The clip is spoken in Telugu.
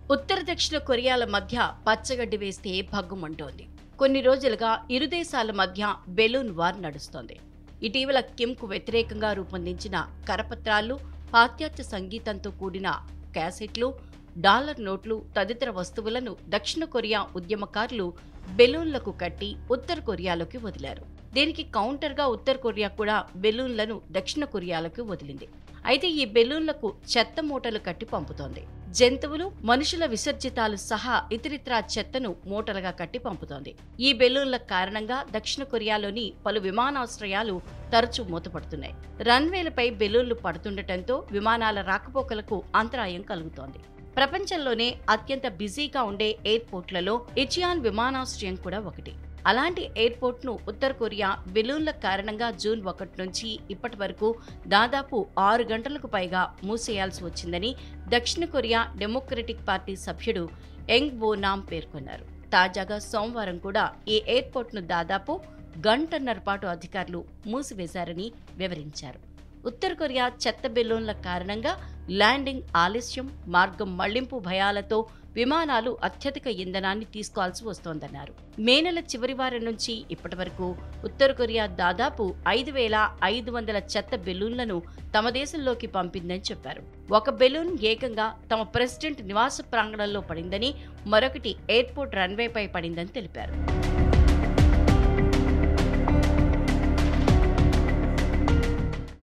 ఉత్తర దక్షిణ కొరియాల మధ్య పచ్చగడ్డి వేస్తే భగ్గుమంటోంది. కొన్ని రోజులుగా ఇరు దేశాల మధ్య బెలూన్ వార్ నడుస్తోంది. ఇటీవల కిమ్కు వ్యతిరేకంగా రూపొందించిన కరపత్రాలు, పాశ్చాత్య సంగీతంతో కూడిన క్యాసెట్లు, డాలర్ నోట్లు తదితర వస్తువులను దక్షిణ కొరియా ఉద్యమకారులు బెలూన్లకు కట్టి ఉత్తర కొరియాలోకి వదిలారు. దీనికి కౌంటర్గా ఉత్తర కొరియా కూడా బెలూన్లను దక్షిణ కొరియాలోకి వదిలింది. అయితే ఈ బెలూన్లకు చెత్త మూటలు కట్టి పంపుతోంది. జంతువులు, మనుషుల విసర్జితాలు సహా ఇతరిత్రా చెత్తను మూటలుగా కట్టి పంపుతోంది. ఈ బెలూన్ల కారణంగా దక్షిణ కొరియాలోని పలు విమానాశ్రయాలు తరచూ మూతపడుతున్నాయి. రన్వేలపై బెలూన్లు పడుతుండటంతో విమానాల రాకపోకలకు అంతరాయం కలుగుతోంది. ప్రపంచంలోనే అత్యంత బిజీగా ఉండే ఎయిర్పోర్ట్లలో ఇచియాన్ విమానాశ్రయం కూడా ఒకటి. అలాంటి ఎయిర్పోర్ట్ను ఉత్తర కొరియా బెలూన్ల కారణంగా జూన్ 1 నుంచి ఇప్పటి వరకు దాదాపు 6 గంటలకు పైగా మూసేయాల్సి వచ్చిందని దక్షిణ కొరియా డెమోక్రటిక్ పార్టీ సభ్యుడు యంగ్ బోనామ్ పేర్కొన్నారు. తాజాగా సోమవారం కూడా ఈ ఎయిర్పోర్ట్ను దాదాపు గంటన్నర పాటు అధికారులు మూసివేశారని వివరించారు. ఉత్తర కొరియా చెత్త బెలూన్ల కారణంగా ల్యాండింగ్ ఆలస్యం, మార్గం మళ్లింపు భయాలతో విమానాలు అత్యధిక ఇంధనాన్ని తీసుకోవాల్సి వస్తోందన్నారు. మే నెల చివరి వారం నుంచి ఇప్పటి వరకు ఉత్తర కొరియా దాదాపు 5,500 చెత్త బెలూన్లను తమ దేశంలోకి పంపిందని చెప్పారు. ఒక బెలూన్ ఏకంగా తమ ప్రెసిడెంట్ నివాస ప్రాంగణంలో పడిందని, మరొకటి ఎయిర్పోర్ట్ రన్వేపై పడిందని తెలిపారు.